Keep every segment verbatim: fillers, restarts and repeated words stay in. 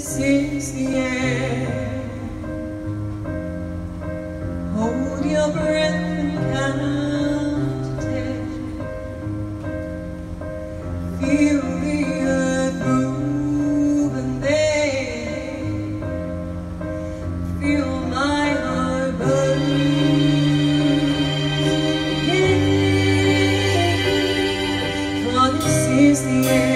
This is the end. Hold your breath and count to ten. Feel the earth move and then feel my heart burn again. For this is the end.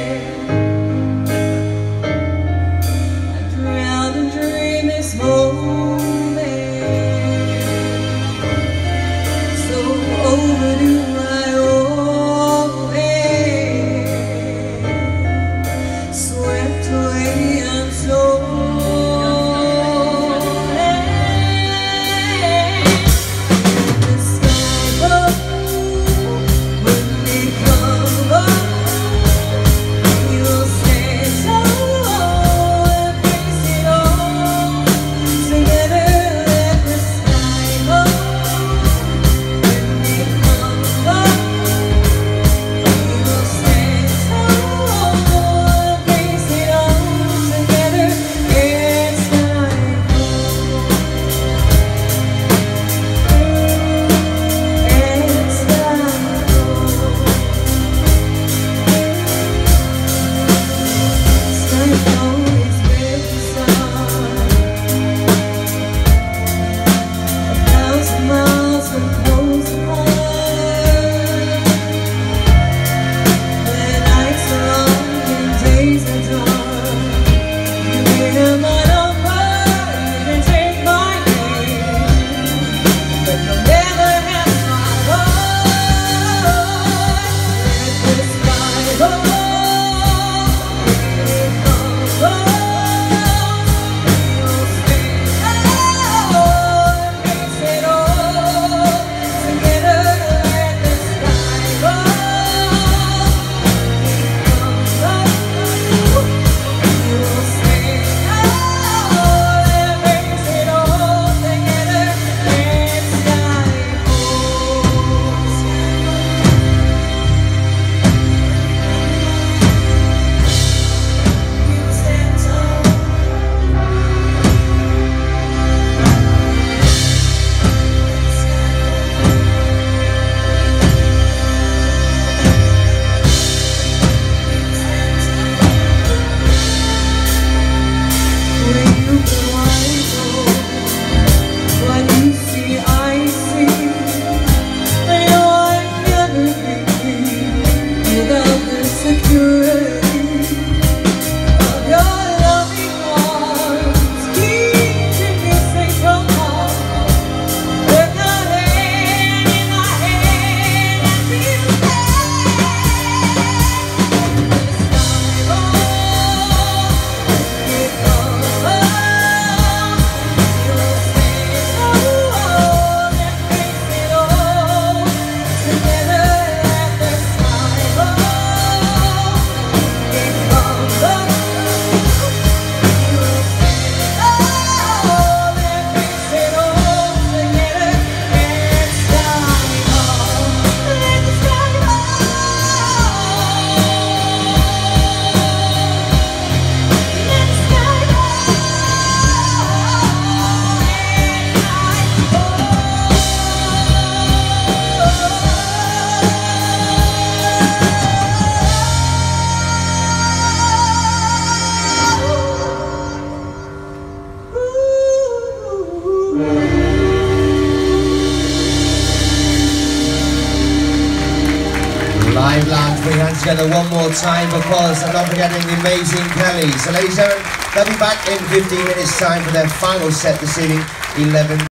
Live land, put your hands together one more time for Paulus and not forgetting the amazing Kelly. So ladies and gentlemen, they'll be back in fifteen minutes time for their final set this evening, eleven.